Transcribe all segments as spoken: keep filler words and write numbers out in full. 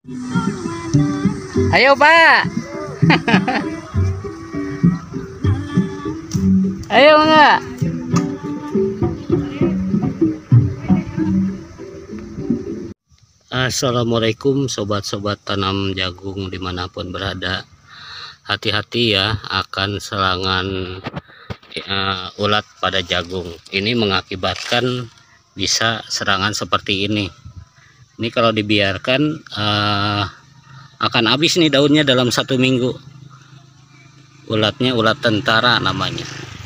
Ayo Pak. Ayo enggak? Assalamualaikum sobat-sobat tanam jagung dimanapun berada. Hati-hati ya akan serangan uh, ulat pada jagung. Ini mengakibatkan bisa serangan seperti ini. Ini kalau dibiarkan uh, akan habis nih daunnya dalam satu minggu. Ulatnya ulat tentara namanya.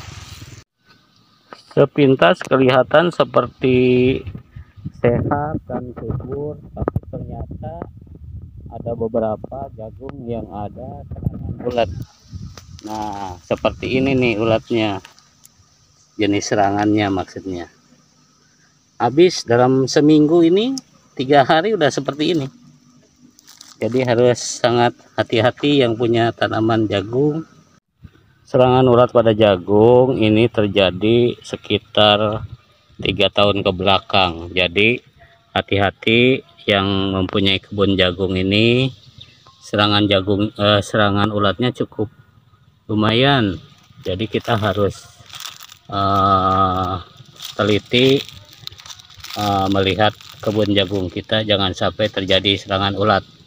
Sepintas kelihatan seperti sehat dan subur, tapi ternyata ada beberapa jagung yang ada serangan ulat. Nah, seperti ini nih ulatnya, jenis serangannya maksudnya. Habis dalam seminggu ini, tiga hari udah seperti ini. Jadi harus sangat hati-hati yang punya tanaman jagung. Serangan ulat pada jagung ini terjadi sekitar tiga tahun ke belakang. Jadi hati-hati yang mempunyai kebun jagung ini, serangan jagung eh, serangan ulatnya cukup lumayan. Jadi kita harus uh, teliti uh, melihat kebun jagung kita, jangan sampai terjadi serangan ulat.